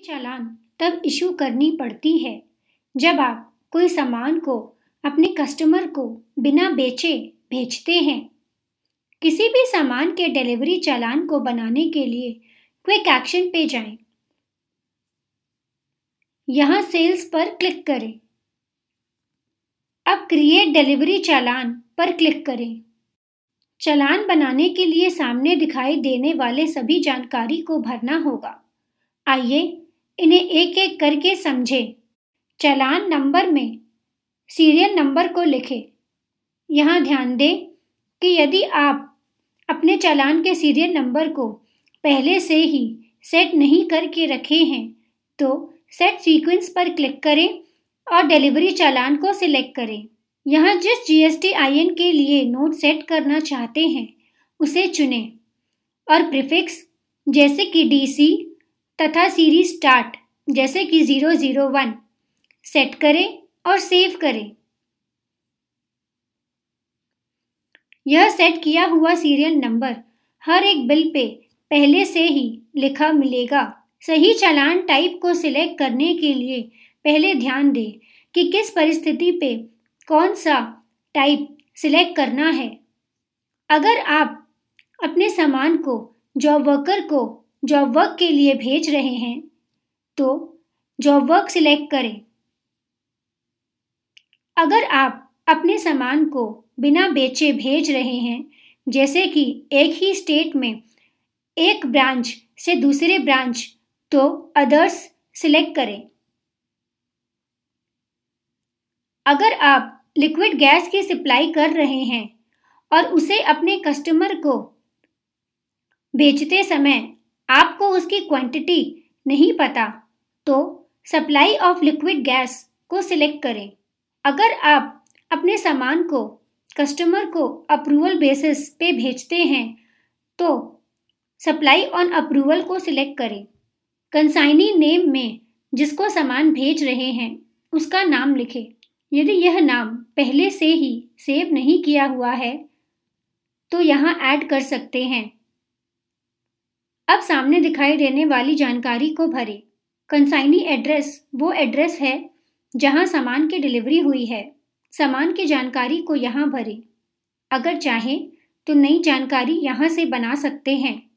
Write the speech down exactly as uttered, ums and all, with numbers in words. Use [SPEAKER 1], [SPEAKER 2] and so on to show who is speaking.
[SPEAKER 1] चालान तब इशू करनी पड़ती है जब आप कोई सामान को अपने कस्टमर को बिना बेचे भेजते हैं। किसी भी सामान के डिलीवरी चालान को बनाने के लिए क्विक एक्शन पे जाएं। यहाँ सेल्स पर क्लिक करें। अब क्रिएट डिलीवरी चालान पर क्लिक करें। चालान बनाने के लिए सामने दिखाई देने वाले सभी जानकारी को भरना होगा। आइए इन्हें एक एक करके समझें। चालान नंबर में सीरियल नंबर को लिखें। यहाँ ध्यान दें कि यदि आप अपने चालान के सीरियल नंबर को पहले से ही सेट नहीं करके रखे हैं तो सेट सीक्वेंस पर क्लिक करें और डिलीवरी चालान को सिलेक्ट करें। यहाँ जिस जीएसटी आईएन के लिए नोट सेट करना चाहते हैं उसे चुनें और प्रीफिक्स जैसे कि डीसी तथा सीरीज स्टार्ट जैसे कि ज़ीरो ज़ीरो वन सेट करें और सेव करें। यह सेट किया हुआ सीरियल नंबर हर एक बिल पे पहले से ही लिखा मिलेगा। सही चालान टाइप को सिलेक्ट करने के लिए पहले ध्यान दें कि किस परिस्थिति पे कौन सा टाइप सिलेक्ट करना है। अगर आप अपने सामान को जॉब वर्कर को जॉब वर्क के लिए भेज रहे हैं तो जॉब वर्क सिलेक्ट करें। अगर आप अपने सामान को बिना बेचे भेज रहे हैं जैसे कि एक ही स्टेट में एक ब्रांच से दूसरे ब्रांच तो अदर्स सिलेक्ट करें। अगर आप लिक्विड गैस की सप्लाई कर रहे हैं और उसे अपने कस्टमर को बेचते समय आपको उसकी क्वांटिटी नहीं पता तो सप्लाई ऑफ लिक्विड गैस को सिलेक्ट करें। अगर आप अपने सामान को कस्टमर को अप्रूवल बेसिस पे भेजते हैं तो सप्लाई ऑन अप्रूवल को सिलेक्ट करें। कंसाइनी नेम में जिसको सामान भेज रहे हैं उसका नाम लिखें। यदि यह नाम पहले से ही सेव नहीं किया हुआ है तो यहाँ ऐड कर सकते हैं। अब सामने दिखाई देने वाली जानकारी को भरें। कंसाइनी एड्रेस वो एड्रेस है जहाँ सामान की डिलीवरी हुई है। सामान की जानकारी को यहाँ भरें। अगर चाहें तो नई जानकारी यहाँ से बना सकते हैं।